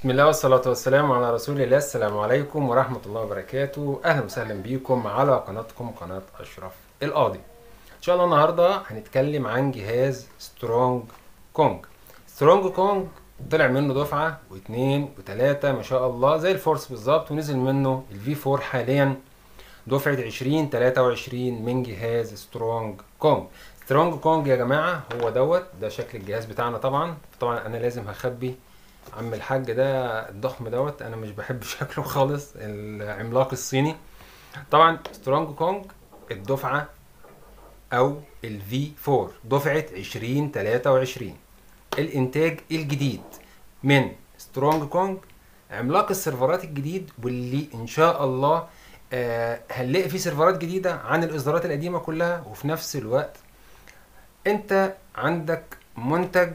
بسم الله والصلاة والسلام على رسول الله. السلام عليكم ورحمة الله وبركاته. أهلا وسهلا بيكم على قناتكم قناة أشرف القاضي. إن شاء الله النهاردة هنتكلم عن جهاز سترونج كونج. سترونج كونج طلع منه دفعة واثنين وثلاثة ما شاء الله زي الفورس بالظبط، ونزل منه الفي 4 حاليا دفعة 2023 من جهاز سترونج كونج. سترونج كونج يا جماعة هو ده شكل الجهاز بتاعنا. طبعا أنا لازم هخبي عم الحاج ده الضخم انا مش بحب شكله خالص، العملاق الصيني. طبعا سترونج كونج الدفعة او الفي 4 دفعة 2023 الانتاج الجديد من سترونج كونج، عملاق السيرفرات الجديد، واللي ان شاء الله هنلاقي فيه سيرفرات جديدة عن الاصدارات القديمة كلها. وفي نفس الوقت انت عندك منتج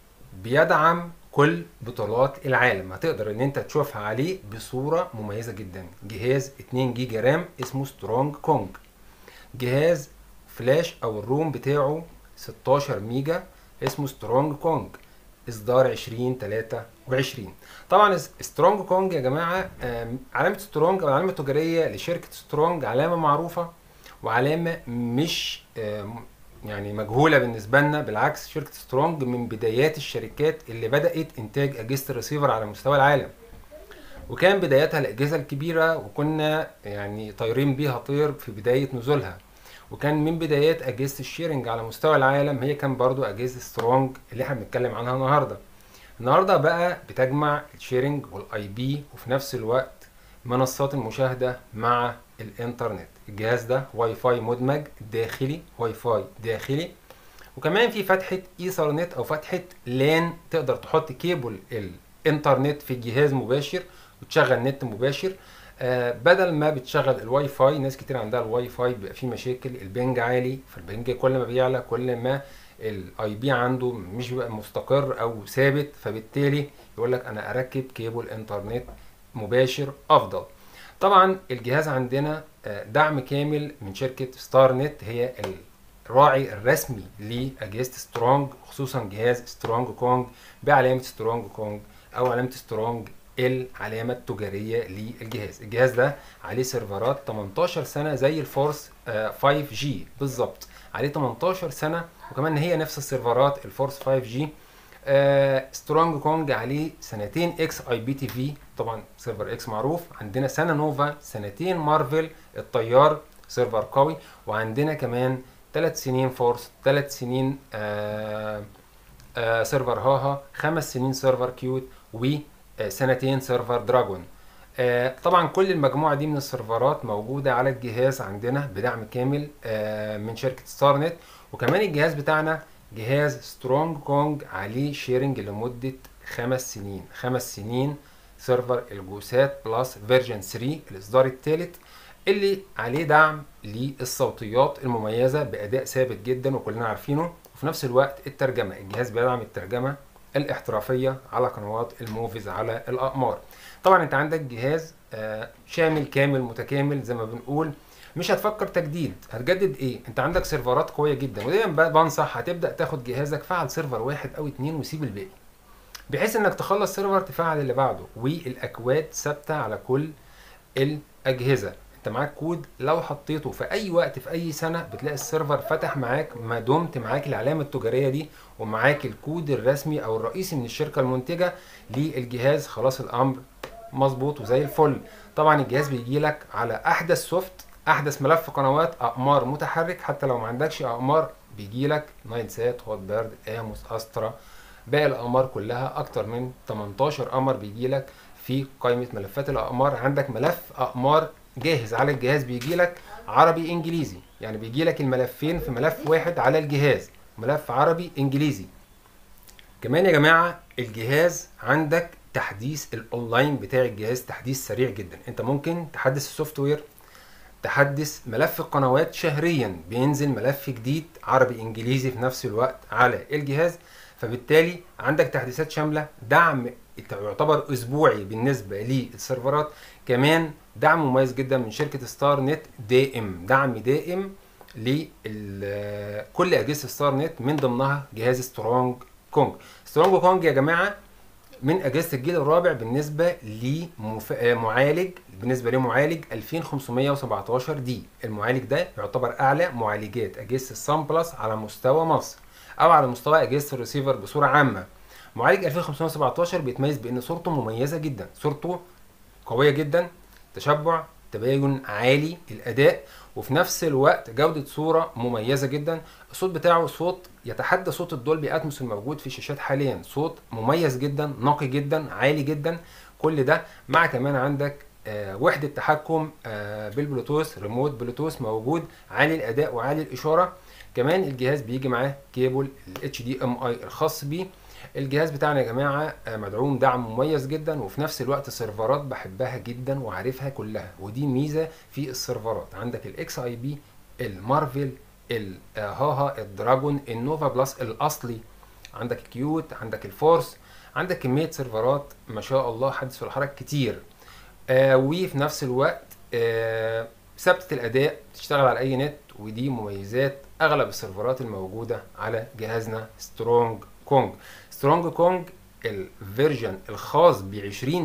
بيدعم كل بطولات العالم، هتقدر ان انت تشوفها عليه بصورة مميزة جدا. جهاز 2 جيجا رام اسمه سترونج كونج، جهاز فلاش او الروم بتاعه 16 ميجا اسمه سترونج كونج، اصدار 2023. طبعا سترونج كونج يا جماعة علامة سترونج او العلامة التجارية لشركة سترونج علامة معروفة وعلامة مش يعني مجهولة بالنسبة لنا. بالعكس، شركة سترونج من بدايات الشركات اللي بدأت إنتاج أجهزة الريسيفر على مستوى العالم، وكان بدايتها الأجهزة الكبيرة، وكنا يعني طايرين بيها طير في بداية نزولها. وكان من بدايات أجهزة الشيرنج على مستوى العالم هي كان برضو أجهزة سترونج اللي احنا بنتكلم عنها النهاردة بقى بتجمع الشيرنج والاي بي وفي نفس الوقت منصات المشاهدة مع الانترنت. الجهاز ده واي فاي مدمج داخلي، واي فاي داخلي، وكمان في فتحة ايثرنت او فتحة لان، تقدر تحط كيبل الانترنت في الجهاز مباشر وتشغل نت مباشر. بدل ما بتشغل الواي فاي، ناس كتير عندها الواي فاي بيبقى فيه مشاكل، البنج عالي، فالبنج كل ما بيعلى كل ما الاي بي عنده مش بيبقى مستقر او ثابت، فبالتالي يقول لك انا اركب كيبل انترنت مباشر افضل. طبعا الجهاز عندنا دعم كامل من شركة ستار نت، هي الراعي الرسمي لأجهزة سترونج، خصوصا جهاز سترونج كونج بعلامة سترونج كونج او علامة سترونج العلامة التجارية للجهاز. الجهاز ده عليه سيرفرات 18 سنة زي الفورس 5G بالظبط، عليه 18 سنة، وكمان هي نفس السيرفرات الفورس 5G. سترونج كونج عليه سنتين اكس اي بي تي في، طبعا سيرفر اكس معروف، عندنا سنة نوفا، سنتين مارفل الطيار سيرفر قوي، وعندنا كمان 3 سنين فورس، 3 سنين سيرفر هاها، 5 سنين سيرفر كيوت، وسنتين سيرفر دراجون. طبعا كل المجموعة دي من السيرفرات موجودة على الجهاز عندنا بدعم كامل من شركة ستار نت. وكمان الجهاز بتاعنا جهاز سترونج كونج عليه شيرنج لمدة 5 سنين سيرفر الجوسات بلس فيرجن 3 الاصدار الثالث، اللي عليه دعم للصوتيات المميزة بأداء ثابت جدا وكلنا عارفينه. وفي نفس الوقت الترجمة، الجهاز بيدعم الترجمة الاحترافية على قنوات الموفيز على الأقمار. طبعا انت عندك جهاز شامل كامل متكامل زي ما بنقول، مش هتفكر تجديد، هتجدد ايه؟ انت عندك سيرفرات قوية جدا، ودايما بنصح هتبدأ تاخد جهازك فعل سيرفر واحد او اتنين وسيب الباقي، بحيث انك تخلص سيرفر تفعل اللي بعده. والاكواد ثابتة على كل الاجهزة، انت معاك كود لو حطيته في اي وقت في اي سنة بتلاقي السيرفر فتح معاك ما دمت معاك العلامة التجارية دي ومعاك الكود الرسمي او الرئيسي من الشركة المنتجة للجهاز. خلاص الامر مظبوط وزي الفل. طبعا الجهاز بيجي لك على احدث سوفت، احدث ملف قنوات، اقمار متحرك، حتى لو ما عندكش اقمار بيجي لك نايل سات، هوت بيرد، اموس، استرا، باقي الاقمار كلها اكتر من 18 قمر بيجي لك في قائمة ملفات الاقمار. عندك ملف اقمار جاهز على الجهاز بيجي لك عربي انجليزي، يعني بيجي لك الملفين في ملف واحد على الجهاز، ملف عربي انجليزي. كمان يا جماعة الجهاز عندك تحديث الاونلاين بتاع الجهاز تحديث سريع جدا، انت ممكن تحدث السوفت وير، تحدث ملف القنوات شهريا، بينزل ملف جديد عربي انجليزي في نفس الوقت على الجهاز، فبالتالي عندك تحديثات شاملة، دعم يعتبر اسبوعي بالنسبة للسيرفرات، كمان دعم مميز جدا من شركة ستار نت دائم، دعم دائم لكل اجهزة ستار نت من ضمنها جهاز سترونج كونج. سترونج كونج يا جماعة من اجهزه الجيل الرابع بالنسبه لمعالج، بالنسبه لمعالج 2517 دي. المعالج ده يعتبر اعلى معالجات اجهزه السان بلس على مستوى مصر او على مستوى اجهزه الريسيفر بصوره عامه. معالج 2517 بيتميز بان صورته مميزه جدا، صورته قويه جدا، تشبع، تباين عالي الاداء، وفي نفس الوقت جودة صورة مميزة جدا. الصوت بتاعه صوت يتحدى صوت الدولبي اتموس الموجود في الشاشات حاليا، صوت مميز جدا، نقي جدا، عالي جدا. كل ده مع كمان عندك وحدة تحكم بالبلوتوث، ريموت بلوتوث موجود، عالي الاداء وعالي الاشارة. كمان الجهاز بيجي معاه كيبل ال HDMI الخاص بيه. الجهاز بتاعنا يا جماعه مدعوم دعم مميز جدا، وفي نفس الوقت السيرفرات بحبها جدا وعارفها كلها، ودي ميزه في السيرفرات. عندك الاكس اي بي، المارفل، الهاها، الدراجون، النوفا بلس الاصلي، عندك الكيوت، عندك الفورس، عندك كميه سيرفرات ما شاء الله حدث ولا حرج كتير. وفي نفس الوقت ثابته الاداء، تشتغل على اي نت، ودي مميزات اغلب السيرفرات الموجوده على جهازنا سترونج كونج. سترونج كونج الفيرجن الخاص ب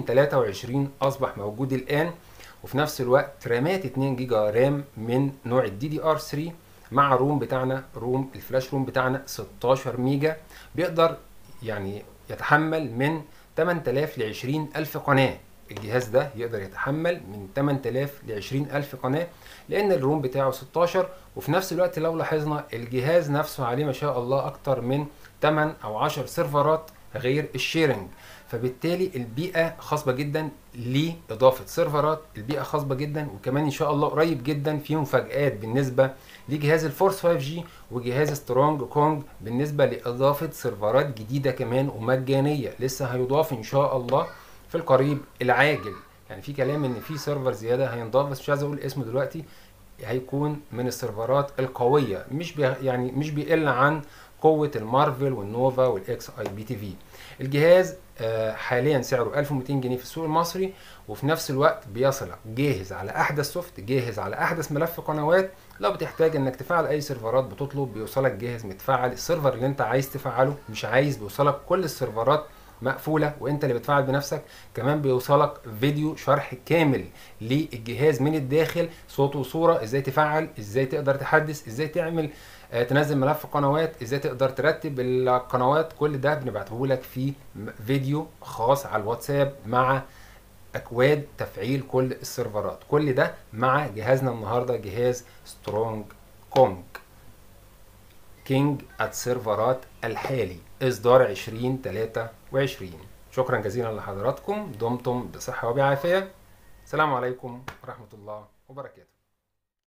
2023 اصبح موجود الان، وفي نفس الوقت رامات 2 جيجا رام من نوع الدي دي ار 3 مع روم بتاعنا، روم الفلاش روم بتاعنا 16 ميجا، بيقدر يعني يتحمل من 8000 ل 20000 قناه. الجهاز ده يقدر يتحمل من 8000 ل 20000 قناه لان الروم بتاعه 16. وفي نفس الوقت لو لاحظنا الجهاز نفسه عليه ما شاء الله اكتر من 8 او 10 سيرفرات غير الشيرنج، فبالتالي البيئه خصبه جدا لاضافه سيرفرات، البيئه خصبه جدا. وكمان ان شاء الله قريب جدا في مفاجآت بالنسبه لجهاز الفورس 5G وجهاز سترونج كونج بالنسبه لاضافه سيرفرات جديده كمان ومجانيه، لسه هيضاف ان شاء الله في القريب العاجل. يعني في كلام ان في سيرفر زياده هينضاف، بس مش عايز اقول اسمه دلوقتي. هيكون من السيرفرات القويه، يعني مش بيقل عن قوه المارفل والنوفا والاكس اي بي تي في. الجهاز حاليا سعره 1200 جنيه في السوق المصري، وفي نفس الوقت بيصلك جاهز على احدث سوفت، جاهز على احدث ملف قنوات. لو بتحتاج انك تفعل اي سيرفرات بتطلب بيوصلك جاهز متفعل. السيرفر اللي انت عايز تفعله مش عايز بيوصلك كل السيرفرات مقفوله وانت اللي بتفعل بنفسك. كمان بيوصلك فيديو شرح كامل للجهاز من الداخل، صوت وصوره، ازاي تفعل، ازاي تقدر تحدث، ازاي تعمل تنزل ملف قنوات، ازاي تقدر ترتب القنوات. كل ده بنبعته لك في فيديو خاص على الواتساب مع اكواد تفعيل كل السيرفرات. كل ده مع جهازنا النهارده، جهاز سترونج كونج كينج السيرفرات الحالي اصدار 2023. شكرا جزيلا لحضراتكم، دمتم بصحه وبعافيه. السلام عليكم ورحمه الله وبركاته.